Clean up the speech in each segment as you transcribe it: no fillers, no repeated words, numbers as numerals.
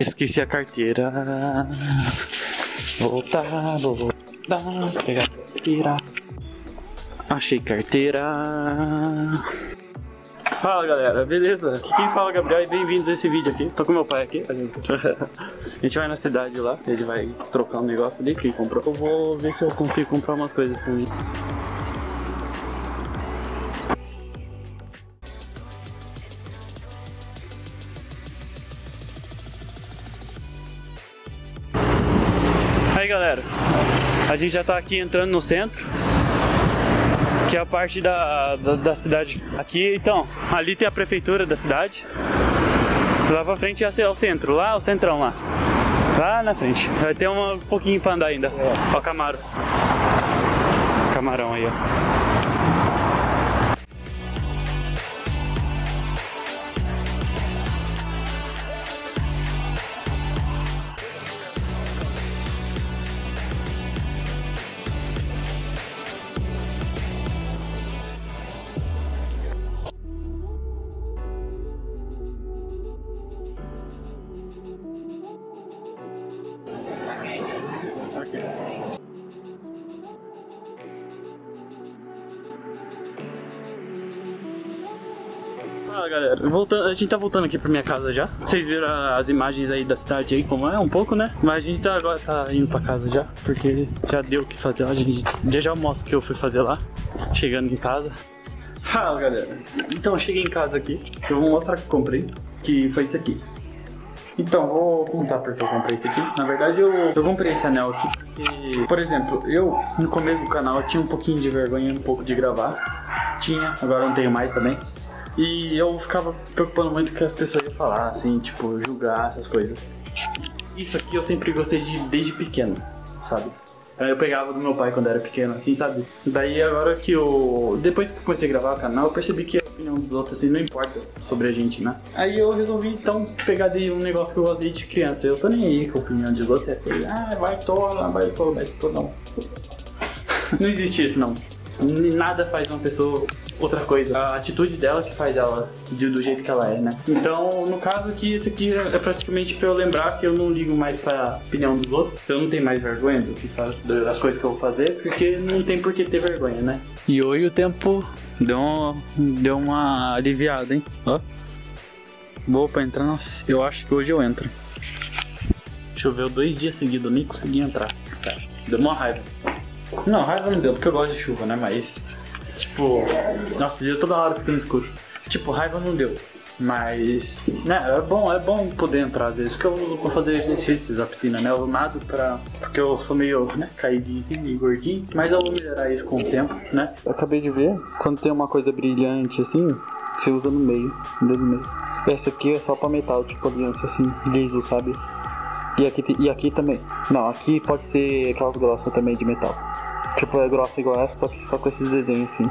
Esqueci a carteira. Voltar, pegar a carteira. Achei carteira. Fala galera, beleza? Aqui quem fala é o Gabriel e bem-vindos a esse vídeo aqui. Tô com meu pai aqui. A gente vai na cidade lá, ele vai trocar um negócio ali que ele comprou. Eu vou ver se eu consigo comprar umas coisas pra mim. Aí galera, a gente já tá aqui entrando no centro, que é a parte da cidade aqui. Então, ali tem a prefeitura da cidade. Lá pra frente é o centro, lá o centrão lá. Lá na frente. Vai ter um pouquinho pra andar ainda. Ó o Camaro. Camarão aí, ó. Fala galera, a gente tá voltando aqui pra minha casa já. Vocês viram as imagens aí da cidade aí, como é, um pouco, né? Mas a gente agora tá indo pra casa já, porque já deu o que fazer lá. A gente já mostro o que eu fui fazer lá, chegando em casa. Fala galera, então eu cheguei em casa aqui, eu vou mostrar o que eu comprei, que foi isso aqui. Então, vou contar porque eu comprei isso aqui. Na verdade, eu comprei esse anel aqui porque, por exemplo, eu no começo do canal eu tinha um pouquinho de vergonha, um pouco de gravar. Tinha, agora não tenho mais também. E eu ficava preocupando muito com o que as pessoas iam falar, assim, tipo, julgar essas coisas. Isso aqui eu sempre gostei desde pequeno, sabe? Eu pegava do meu pai quando era pequeno, assim, sabe? Daí agora que depois que eu comecei a gravar o canal, eu percebi que a opinião dos outros, assim, não importa sobre a gente, né? Aí eu resolvi, então, pegar de um negócio que eu gostei de criança. Eu tô nem aí com a opinião dos outros, é assim, vai tola, não. Não existe isso, não. Nada faz uma pessoa outra coisa. A atitude dela que faz ela do jeito que ela é, né? Então, no caso aqui, esse aqui é praticamente pra eu lembrar que eu não ligo mais pra opinião dos outros. Se eu não tenho mais vergonha do que das coisas que eu vou fazer, porque não tem por que ter vergonha, né? E hoje o tempo deu uma aliviada, hein? Ó. Boa pra entrar, nossa. Eu acho que hoje eu entro. Choveu 2 dias seguidos, eu nem consegui entrar. Tá. Deu uma raiva. Não, raiva não deu, porque eu gosto de chuva, né? Mas, tipo, nossa, dia toda hora fica no escuro. Tipo, raiva não deu. Mas, né, é bom poder entrar às vezes, que eu uso pra fazer exercícios na piscina, né? Eu nado porque eu sou meio, né, caidinho assim, meio gordinho. Mas eu vou melhorar isso com o tempo, né? Eu acabei de ver, quando tem uma coisa brilhante assim, você usa no meio, Essa aqui é só pra metal, tipo aliança assim, liso, sabe? E aqui também. Não, aqui pode ser aquela grossa também de metal. Tipo, é grossa igual essa, só com esses desenhos assim.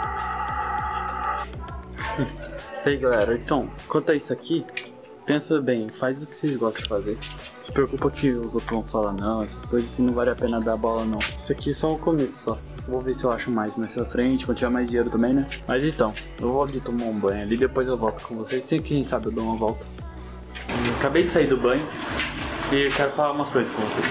E aí galera, então, quanto a isso aqui, pensa bem, faz o que vocês gostam de fazer. Se preocupa que os outros vão falar não, essas coisas assim não vale a pena dar bola não. Isso aqui é só o começo só. Vou ver se eu acho mais pra frente, quando tiver mais dinheiro também, né? Mas então, eu vou ali tomar um banho ali, depois eu volto com vocês. Sempre quem sabe eu dou uma volta. Acabei de sair do banho e eu quero falar umas coisas com vocês.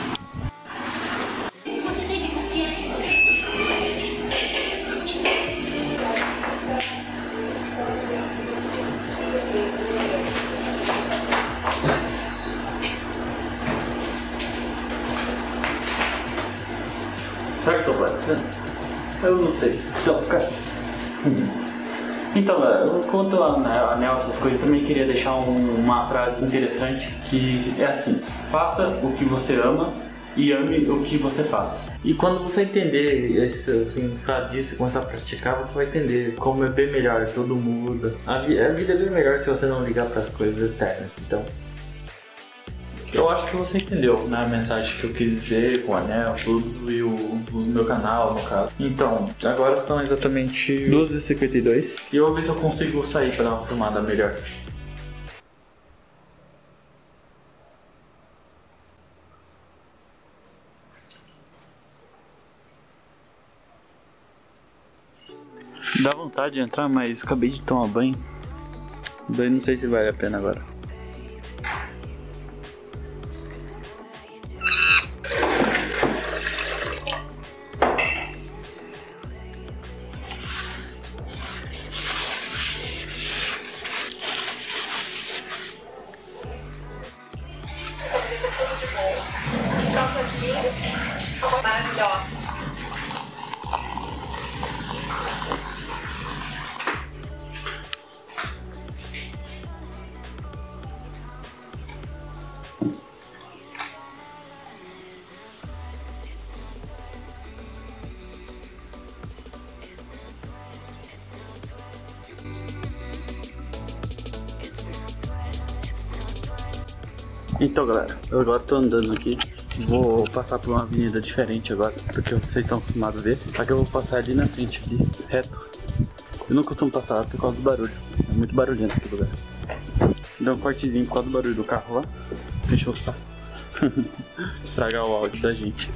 Será que eu tô aparecendo? Eu não sei. Então, cara. Então, quanto a anel, essas coisas, também queria deixar uma frase interessante que é assim: faça o que você ama e ame o que você faz. E quando você entender esse significado disso e começar a praticar, você vai entender como é bem melhor, tudo muda. A vida é bem melhor se você não ligar para as coisas externas. Então, eu acho que você entendeu, né, a mensagem que eu quis dizer com o anel, tudo, e o meu canal, no caso. Então, agora são exatamente 12h52 e eu vou ver se eu consigo sair para dar uma filmada melhor. Dá vontade de entrar, mas acabei de tomar banho. Daí não sei se vale a pena agora. Maravilhosa. Então galera, eu agora tô andando aqui. Vou passar por uma avenida diferente agora do que vocês estão acostumados a ver. Só que eu vou passar ali na frente aqui, reto. Eu não costumo passar lá por causa do barulho. É muito barulhento aqui o lugar. Deu um cortezinho por causa do barulho do carro lá. Deixa eu passar. Estragar o áudio da gente.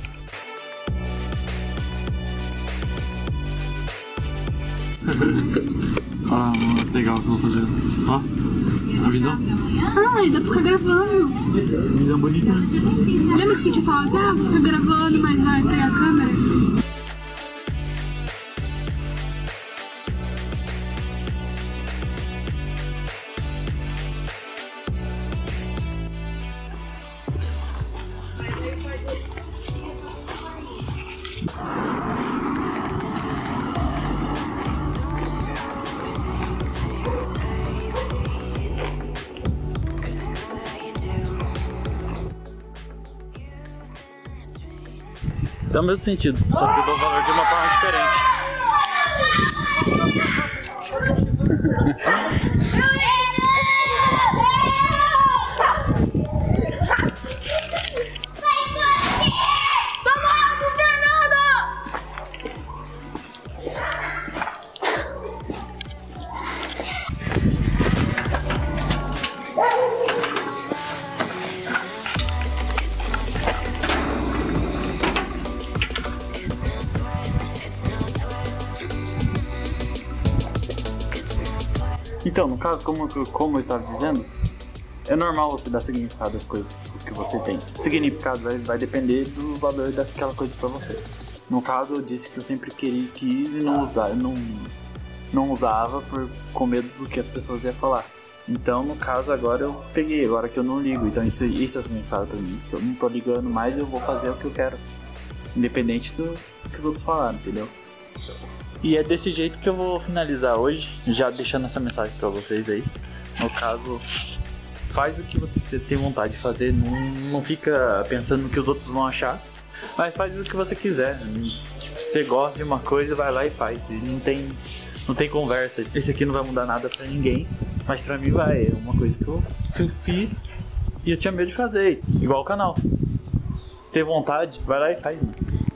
Olha lá, legal o que eu vou fazer. Ó, a visão. Ah, e dá pra ficar gravando. Visão bonita. Lembra que você tinha falado assim, ah, fica gravando, mas vai pegar a câmera? Dá o mesmo sentido, só que eu dou o valor de uma forma diferente. Então, no caso, como eu estava dizendo, é normal você dar significado às coisas que você tem. O significado vai depender do valor daquela coisa pra você. No caso, eu disse que eu sempre quis e não usava com medo do que as pessoas iam falar. Então, no caso, agora eu peguei, agora que eu não ligo. Então, isso é o significado pra mim. Eu não tô ligando mais, eu vou fazer o que eu quero. Independente do que os outros falaram, entendeu? E é desse jeito que eu vou finalizar hoje, já deixando essa mensagem pra vocês aí. No caso, faz o que você tem vontade de fazer, não fica pensando no que os outros vão achar, mas faz o que você quiser. Tipo, se você gosta de uma coisa, vai lá e faz. E não tem conversa. Esse aqui não vai mudar nada pra ninguém, mas pra mim vai. É uma coisa que eu fiz e eu tinha medo de fazer, igual o canal. Se tem vontade, vai lá e faz, mano.